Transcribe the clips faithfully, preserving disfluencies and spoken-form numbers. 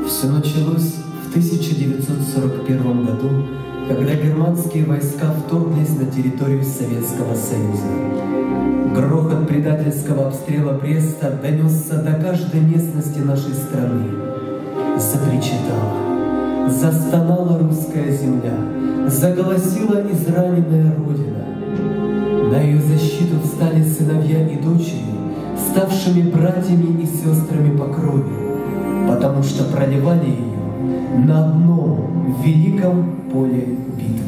Все началось в тысяча девятьсот сорок первом году, когда германские войска вторглись на территорию Советского Союза. Грохот предательского обстрела Бреста донесся до каждой местности нашей страны. Закричала, застонала русская земля, заголосила израненная Родина. На ее защиту встали сыновья и дочери, ставшими братьями и сестрами по крови, потому что проливали ее на одном великом поле битвы.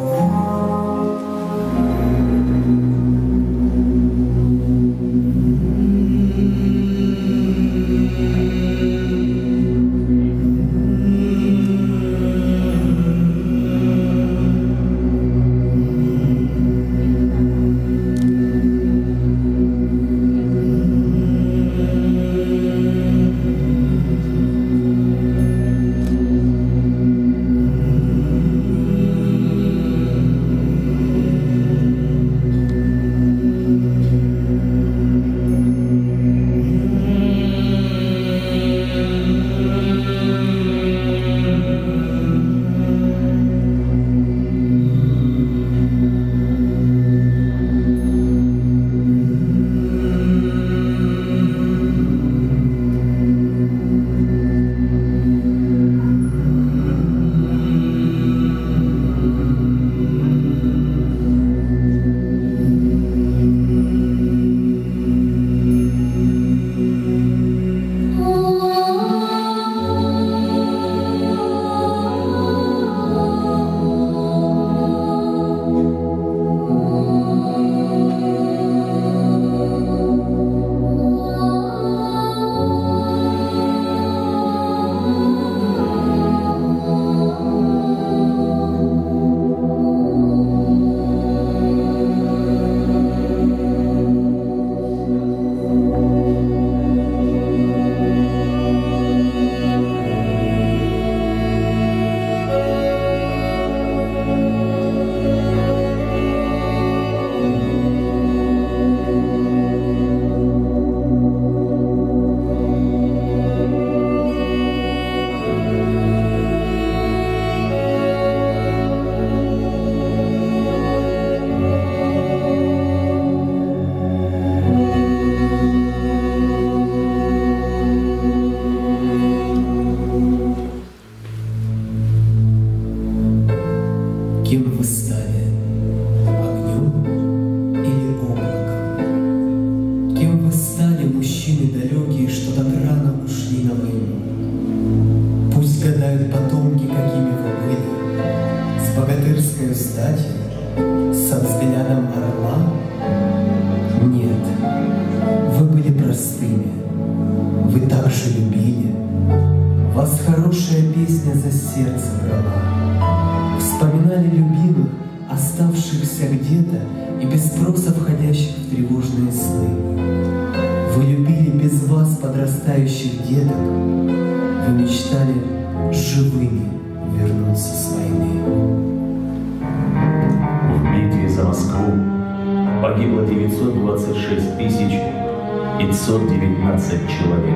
Кем вы стали? Огнем или облаком? Кем вы стали, мужчины далекие, что так рано ушли на войну? Пусть гадают потомки, какими вы были, с богатырской статью, со взглядом орла? Нет, вы были простыми, вы так же любили, вас хорошая песня за сердце брала. Вспоминали любимых, оставшихся где-то и без спроса входящих в тревожные сны. Вы любили без вас подрастающих деток, вы мечтали живыми вернуться с войны. В битве за Москву погибло девятьсот двадцать шесть тысяч пятьсот девятнадцать человек.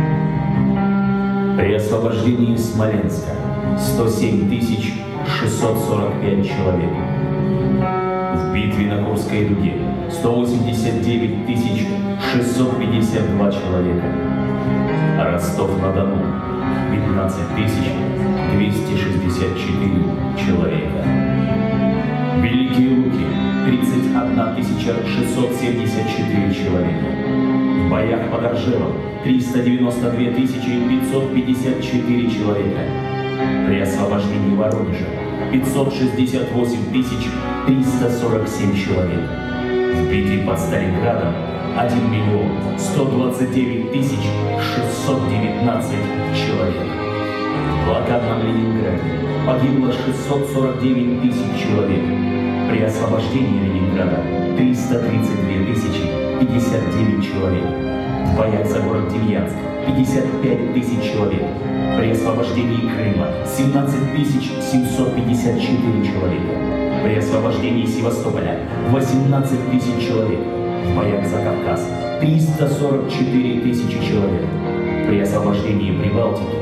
При освобождении Смоленска сто семь тысяч шестьсот сорок пять человек. В битве на Курской дуге сто восемьдесят девять тысяч шестьсот пятьдесят два человека. Ростов-на-Дону пятнадцать тысяч двести шестьдесят четыре человека. Великие Луки тридцать одна тысяча шестьсот семьдесят четыре человека. В боях под Оржевом триста девяносто две тысячи пятьсот пятьдесят четыре человека. При освобождении Воронежа пятьсот шестьдесят восемь тысяч триста сорок семь человек. В битве под Сталинградом один миллион сто двадцать девять тысяч шестьсот девятнадцать человек. В блокадном Ленинграде погибло шестьсот сорок девять тысяч человек. При освобождении Ленинграда триста тридцать две тысячи пятьдесят девять человек. В боях за город Демьянск пятьдесят пять тысяч человек. При освобождении Крыма семнадцать тысяч семьсот пятьдесят четыре человека. При освобождении Севастополя восемнадцать тысяч человек. В боях за Кавказ триста сорок четыре тысячи человек. При освобождении Прибалтики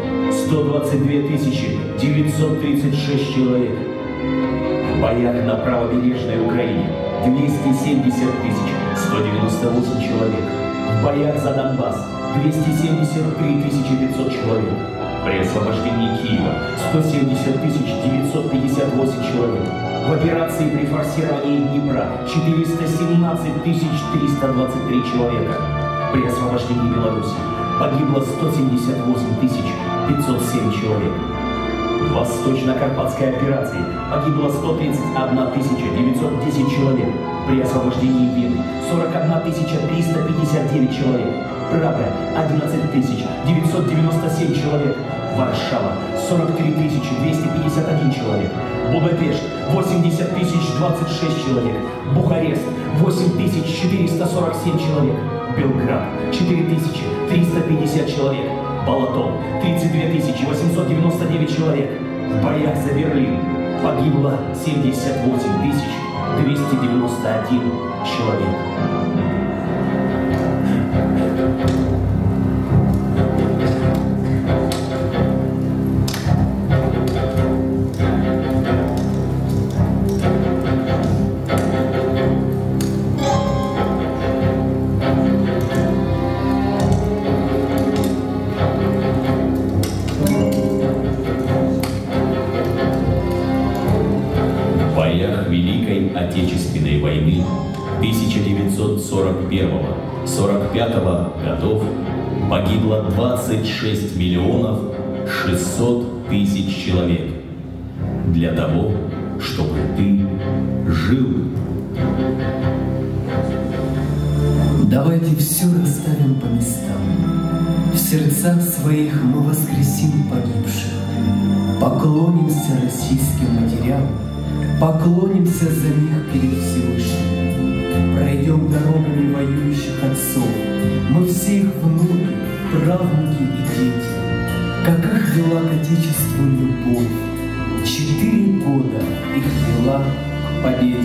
сто двадцать две тысячи девятьсот тридцать шесть человек. В боях на правобережной Украине двести семьдесят тысяч сто девяносто восемь человек. В боях за Донбасс двести семьдесят три тысячи пятьсот человек. При освобождении Киева сто семьдесят тысяч девятьсот пятьдесят восемь человек. В операции при форсировании Днепра четыреста семнадцать тысяч триста двадцать три человека. При освобождении Беларуси погибло сто семьдесят восемь тысяч пятьсот семь человек. В Восточно-Карпатской операции погибло сто тридцать одна тысяча девятьсот десять человек. При освобождении Вены сорок одна тысяча триста пятьдесят девять человек. Прага одиннадцать тысяч девятьсот девяносто семь человек. Варшава сорок три тысячи двести пятьдесят один человек. Будапешт восемьдесят тысяч двадцать шесть человек. Бухарест восемь тысяч четыреста сорок семь человек. Белград четыре тысячи триста пятьдесят человек. Балатон тридцать две тысячи восемьсот девяносто девять человек. В боях за Берлин погибло семьдесят восемь тысяч двести девяносто один человек. Отечественной войны тысяча девятьсот сорок первого — сорок пятого годов погибло двадцать шесть миллионов шестьсот тысяч человек для того, чтобы ты жил. Давайте все расставим по местам. В сердцах своих мы воскресим погибших. Поклонимся российским матерям, поклонимся за них перед Всевышним. Пройдем дорогами воюющих отцов. Мы все их внуки, правнуки и дети. Как их вела к Отечеству любовь. Четыре года их вела к победе.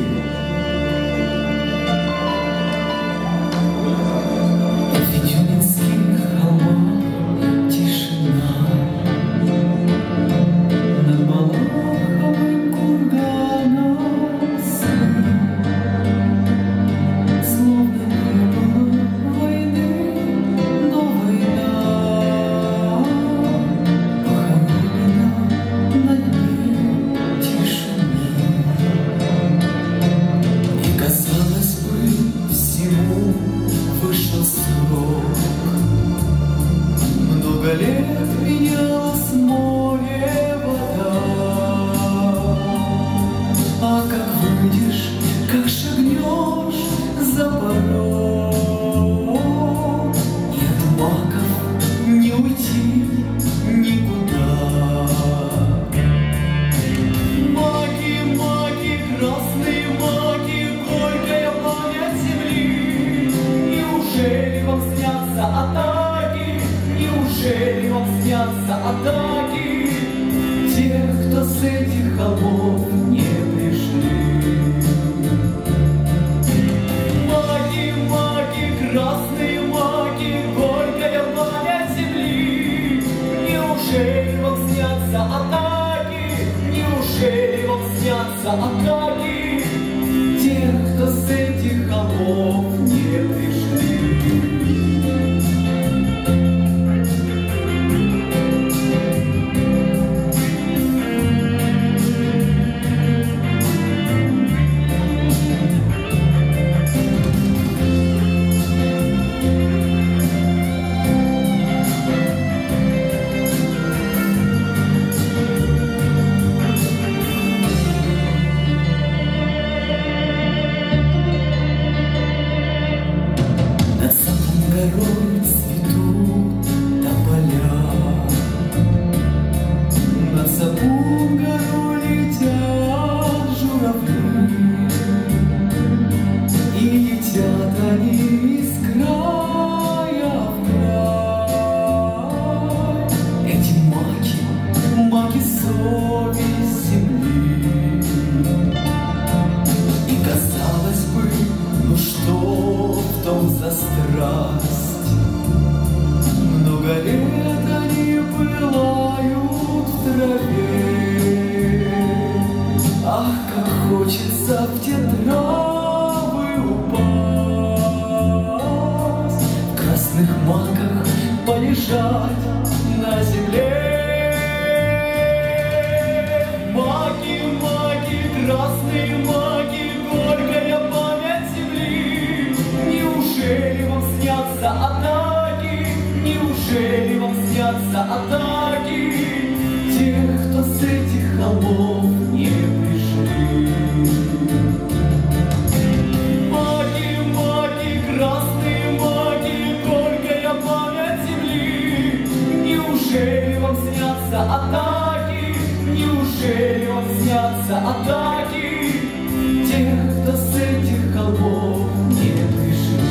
снятся атаки, неужели вам снятся атаки тех, кто с этих холмов не пришли?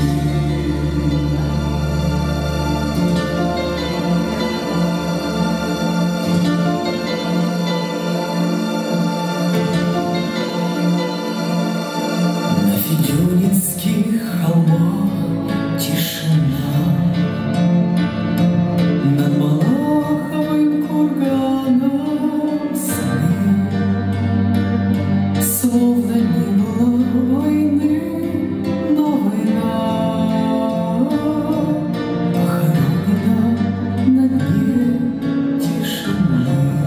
На Федюнинских холмах тишина, над Малаховым курганом сны, словно не было войны, но война похоронена на дне тишины.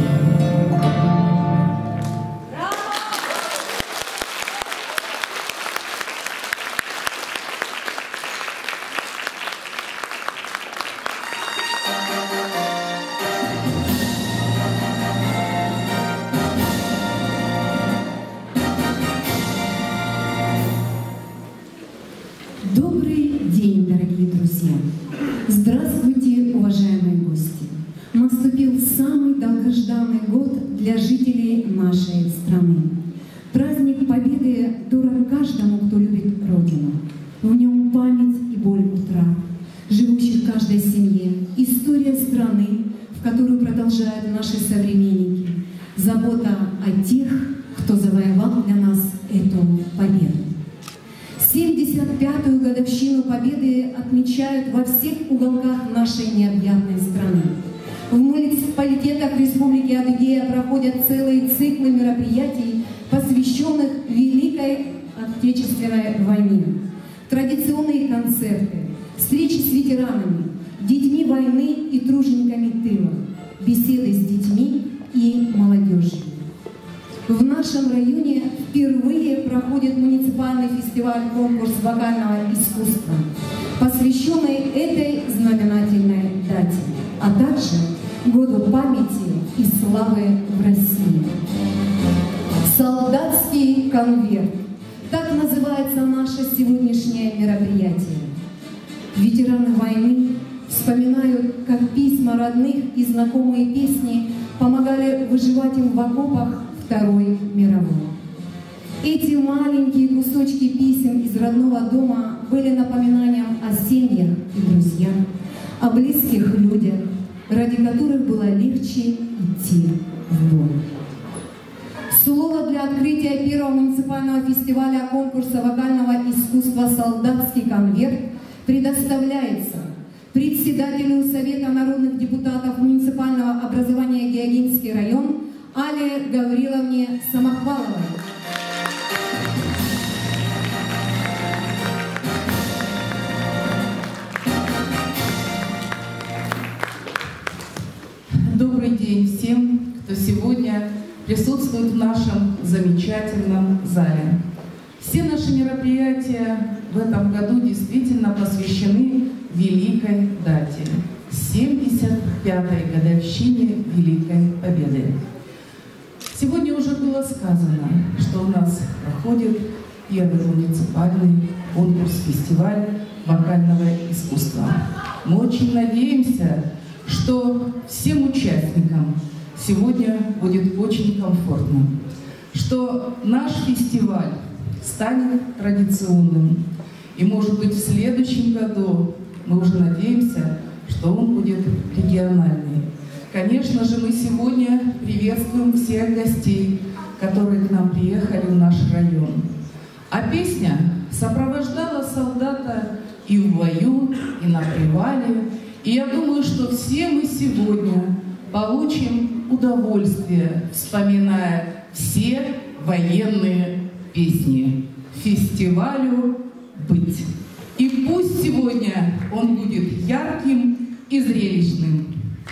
Добрый день, дорогие друзья! Здравствуйте, уважаемые гости! Наступил самый долгожданный год для жителей нашей страны. Праздник Победы дорог каждому, кто любит Родину. В нем память и боль утрат, живущих в каждой семье, история страны, в которую продолжают наши современники, забота о тех, кто завоевал для нас эту победу. семьдесят пятую годовщину Победы отмечают во всех уголках нашей необъятной страны. В муниципалитетах Республики Адыгея проходят целые циклы мероприятий, посвященных Великой Отечественной войне. Традиционные концерты, встречи с ветеранами, детьми войны и тружениками тыла, беседы с детьми и молодежью. В нашем районе впервые проходит муниципальный фестиваль-конкурс вокального искусства, посвященный этой знаменательной дате, а также году памяти и славы в России. «Солдатский конверт» – так называется наше сегодняшнее мероприятие. Ветераны войны вспоминают, как письма родных и знакомые песни помогали выживать им в окопах Второй мировой. Эти маленькие кусочки писем из родного дома были напоминанием о семьях и друзьях, о близких людях, ради которых было легче идти в бой. Слово для открытия первого муниципального фестиваля конкурса вокального искусства «Солдатский конверт» предоставляется председателю Совета народных депутатов муниципального образования Геогинский район Алле Гавриловне Самохваловой. Добрый день всем, кто сегодня присутствует в нашем замечательном зале. Все наши мероприятия в этом году действительно посвящены великой дате – семьдесят пятой годовщине Великой Победы. Сегодня уже было сказано, что у нас проходит первый муниципальный конкурс-фестиваль вокального искусства. Мы очень надеемся, что всем участникам сегодня будет очень комфортно, что наш фестиваль станет традиционным. И, может быть, в следующем году мы уже надеемся, что он будет региональный. Конечно же, мы сегодня приветствуем всех гостей, которые к нам приехали в наш район. А песня сопровождала солдата и в бою, и на привале. И я думаю, что все мы сегодня получим удовольствие, вспоминая все военные песни. Фестивалю быть. И пусть сегодня он будет ярким и зрелищным.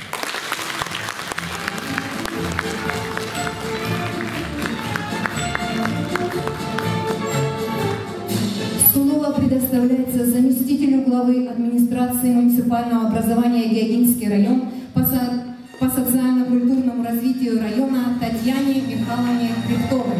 Слово предоставляется заместителю главы администрации муниципального образования Геогинский район по, со... по социально-культурному развитию района Татьяне Михайловне Криптовой.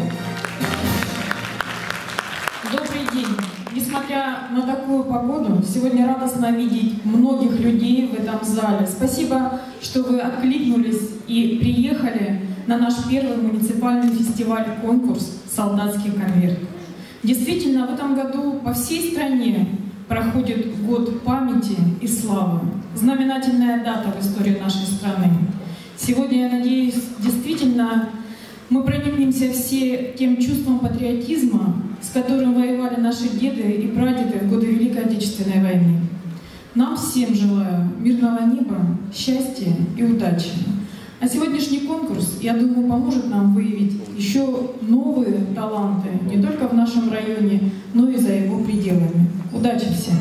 Добрый день! Несмотря на такую погоду, сегодня радостно видеть многих людей в этом зале. Спасибо что вы откликнулись и приехали на наш первый муниципальный фестиваль-конкурс «Солдатский конверт». Действительно, в этом году по всей стране проходит год памяти и славы. Знаменательная дата в истории нашей страны. Сегодня, я надеюсь, действительно мы проникнемся все тем чувством патриотизма, с которым воевали наши деды и прадеды в годы Великой Отечественной войны. Нам всем желаю мирного неба, счастья и удачи. А сегодняшний конкурс, я думаю, поможет нам выявить еще новые таланты не только в нашем районе, но и за его пределами. Удачи всем!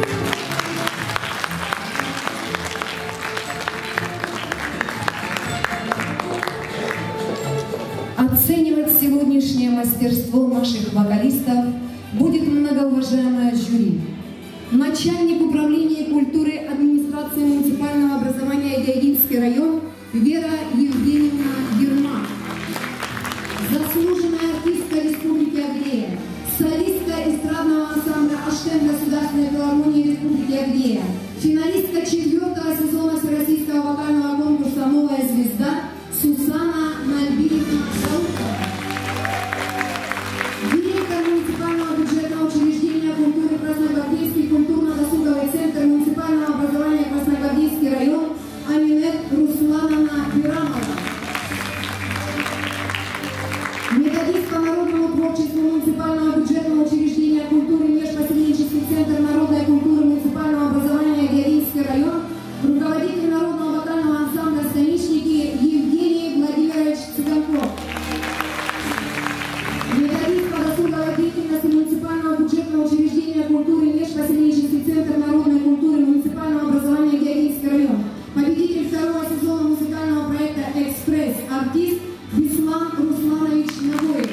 Оценивать сегодняшнее мастерство наших вокалистов будет многоуважаемое жюри. Начальник управления культуры администрации муниципального образования Ягинский район Вера Евгеньевна Ермак. Заслуженная артистка Республики Агрея, солистка эстрадного ансамбля «Аштем» Государственной филармонии Республики Агрея, финалистка четвертого сезона всероссийского вокального конкурса «Новая звезда» Сусана Нальбиевна Шаукова. Директор муниципального бюджетного учреждения культуры Красногвардейский культурно-досуговый центр муниципального образования Красногвардейский район Аминет Руслановна Бирамова. Методист по народному творчеству муниципального бюджетного учреждения культуры Межпоселенческий центр народной культуры муниципального образования Ягинский район, руководитель народного вокального ансамбля «Станичники» Евгений Владимирович Цыганков. Методист по досуговой деятельности муниципального бюджетного учреждения культуры Межпоселенческий центр народной культуры муниципального образования Ягинский район, победитель второго сезона музыкального проекта «Экспресс», артист Беслан Русланович Нагоев.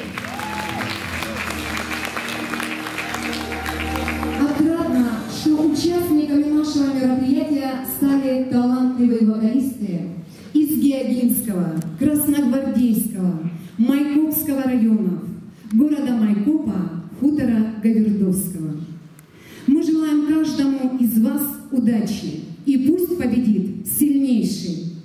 Отрадно, что участниками нашего мероприятия стали талантливые вокалисты из Геогинского, Красногвардейского, Майкопского районов, города Майкопа, хутора Гавердовского. Мы желаем каждому из вас удачи, и пусть победит сильнейший.